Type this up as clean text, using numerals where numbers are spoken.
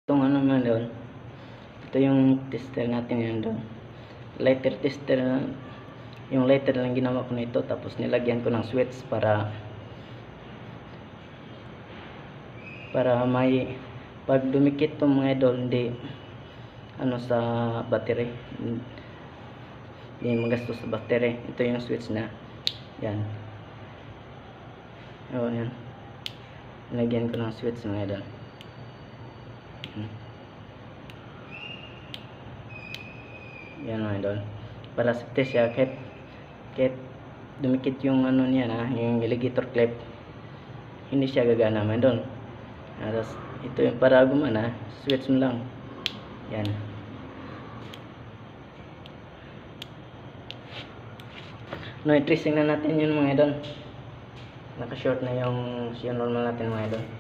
itong ano naman doon, ito yung tester natin yan doon, lighter tester. Yung lighter lang ginawa ko nito, tapos nilagyan ko ng switch para may pag dumikit to mga idol, hindi ano sa battery, hindi magastos sa battery. Ito yung switch na yan. Yan, nilagyan ko ng switch mga idol. Yan mga idol, para safety siya, kahit dumikit yung ano niya na yung alligator clip, hindi siya gagana mga idol. Tapos ito yung para gumana, switch mo lang yan. No, i-tracing na natin yun mga idol. Naka-short na yung normal natin mga idol.